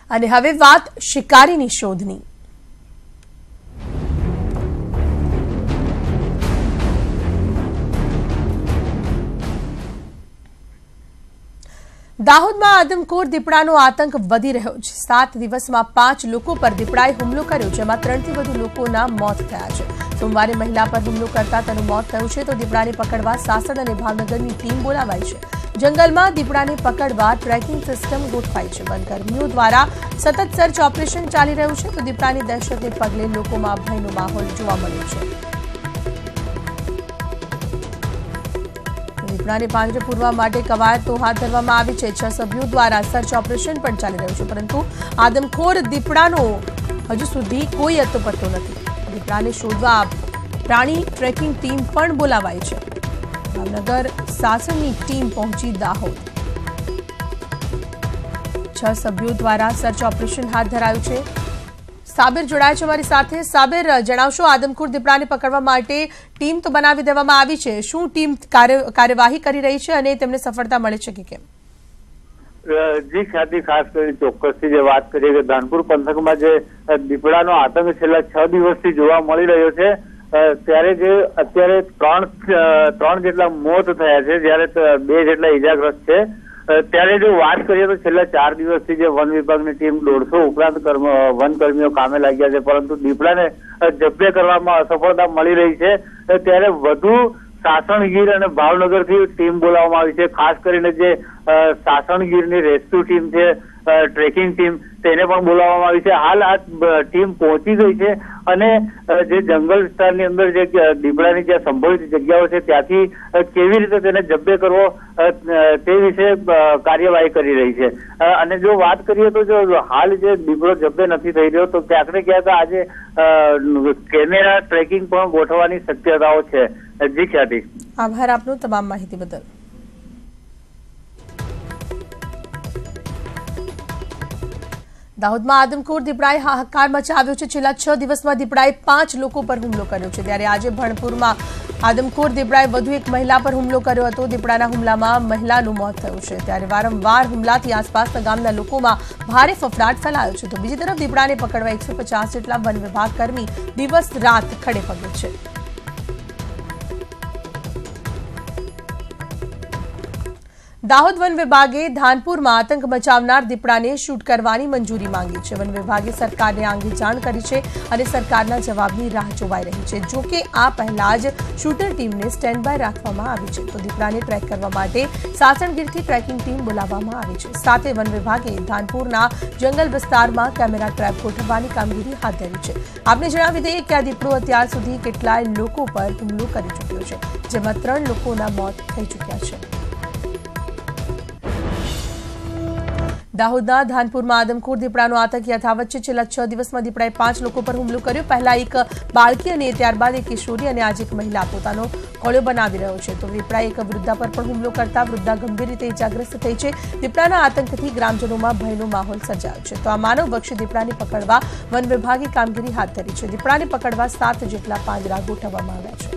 અને હવે વાત શિકારીની શોધની। દાહોદમાં આદમખોર દીપડાનો આતંક વધી રહ્યો છે। 7 દિવસમાં 5 લોકો પર દીપડાએ હુમલો કર્યો, જેમાં 3 થી વધુ લોકોના મોત થયા છે। સોમવારે મહિલા પર હુમલો કરતા તેનું મોત થયું છે, તો દીપડાને પકડવા સાસણ અને ભાવનગરની ટીમ બોલાવાઈ છે। જંગલમાં દીપડાને પકડવા ટ્રેકિંગ સિસ્ટમ ગોઠવાઈ છે। વનકર્મીઓ દ્વારા સતત સર્ચ ઓપરેશન ચાલી રહ્યું છે, તો દીપડાની દહેશતને પગલે લોકોમાં ભયનો માહોલ જોવા મળ્યો છે। દીપડાને પાંજરે પૂરવા માટે કવાયત હાથ ધરવામાં આવી છે। 6 સભ્યો દ્વારા સર્ચ ઓપરેશન પણ ચાલી રહ્યું છે, પરંતુ આદમખોર દીપડાનો હજુ સુધી કોઈ અતોપત્તો નથી। દીપડાને શોધવા પ્રાણી ટ્રેકિંગ ટીમ પણ બોલાવાઈ છે। ભાવનગર સાસણની ટીમ પહોંચી દાહોદ। 6 સભ્યો દ્વારા સર્ચ ઓપરેશન હાથ ધરાયું છે। સાબિર જોડાય છે અમારી સાથે। સાબિર, જણાવશો, આદમખોર દીપડાને પકડવા માટે ટીમ તો બનાવી દેવામાં આવી છે, શું ટીમ કાર્યવાહી કરી રહી છે અને તેમને સફળતા મળે છે કે કેમ? જી ખ્યાતિ, ખાસ કરી ચોક્કસથી જે વાત કરીએ કે ધાનપુર પંથકમાં જે દીપડાનો આતંક છેલ્લા 6 દિવસથી જોવા મળી રહ્યો છે, ત્યારે જે અત્યારે 3 જેટલા મોત થયા છે, જ્યારે 2 જેટલા ઈજાગ્રસ્ત છે। ત્યારે જો વાત કરીએ તો છેલ્લા 4 દિવસથી જે વન વિભાગની ટીમ 150 ઉપરાંત વનકર્મીઓ કામે લાગ્યા છે, પરંતુ દીપડાને જબ્બે કરવામાં અસફળતા મળી રહી છે। ત્યારે વધુ સાસણગીર અને ભાવનગરથી ટીમ બોલાવવામાં આવી છે। ખાસ કરીને જે સાસણગીરની રેસ્ક્યુ ટીમ છે, ટ્રેકિંગ ટીમ, તેને પણ બોલાવવામાં આવી છે। હાલ આ ટીમ પહોંચી ગઈ છે અને જે જંગલ વિસ્તારની અંદર જે દીપડાની જે સંભવિત જગ્યાઓ છે, ત્યાંથી કેવી રીતે તેને જબ્બે કરવો તે વિશે કાર્યવાહી કરી રહી છે। અને જો વાત કરીએ તો જો હાલ જે દીપડો જબ્બે નથી થઈ રહ્યો, તો ક્યાંક ને ક્યાંક આજે કેમેરા ટ્રેકિંગ પણ ગોઠવવાની શક્યતાઓ છે। જી ખ્યાતિ, આભાર આપનો તમામ માહિતી બદલ। દાહોદમાં આદમખોર દીપડાએ હાહાકાર મચાવ્યો છે। છેલ્લા 6 દિવસમાં દીપડાએ 5 લોકો પર હુમલો કર્યો છે, ત્યારે આજે ભણપુરમાં આદમખોર દીપડાએ વધુ એક મહિલા પર હુમલો કર્યો હતો। દીપડાના હુમલામાં મહિલાનું મોત થયું છે, ત્યારે વારંવાર હુમલાથી આસપાસના ગામના લોકોમાં ભારે ફફડાટ ફેલાયો છે। તો બીજી તરફ દીપડાને પકડવા 150 જેટલા વન વિભાગ કર્મી દિવસ રાત ખડે પગે છે। દાહોદ વન વિભાગે ધાનપુરમાં આતંક મચાવનાર દીપડાને શૂટ કરવાની મંજૂરી માંગી છે। વન વિભાગે સરકારને આ અંગે જાણ કરી છે અને સરકારના જવાબની રાહ જોવાઈ રહી છે। જો કે આ પહેલા જ શૂટર ટીમને સ્ટેન્ડ બાય રાખવામાં આવી છે, તો દીપડાને ટ્રેક કરવા માટે સાસણગીરથી ટ્રેકિંગ ટીમ બોલાવવામાં આવી છે। સાથે વન વિભાગે ધાનપુરના જંગલ વિસ્તારમાં કેમેરા ટ્રેપ ગોઠવવાની કામગીરી હાથ ધરી છે। આપને જણાવી દઈએ કે આ દીપડો અત્યાર સુધી કેટલાય લોકો પર હુમલો કરી ચૂક્યો છે, જેમાં 3 લોકોના મોત થઈ ચૂક્યા છે। દાહોદના ધાનપુરમાં આદમખોર દીપડાનો આતંક યથાવત છે। છેલ્લા 6 દિવસમાં દીપડાએ 5 લોકો પર હુમલો કર્યો। પહેલા એક બાળકી અને ત્યારબાદ એક કિશોરી અને આજે એક મહિલા પોતાનો ખોળ્યો બનાવી રહ્યો છે, તો દીપડાએ એક વૃદ્ધા પર પણ હુમલો કરતા વૃદ્ધા ગંભીર રીતે ઇજાગ્રસ્ત થઈ છે। દીપડાના આતંકથી ગ્રામજનોમાં ભયનો માહોલ સર્જાયો છે। તો આ માનવભક્ષી દીપડાને પકડવા વન વિભાગે કામગીરી હાથ ધરી છે। દીપડાને પકડવા 7 જેટલા પાંજરા ગોઠવવામાં આવ્યા છે।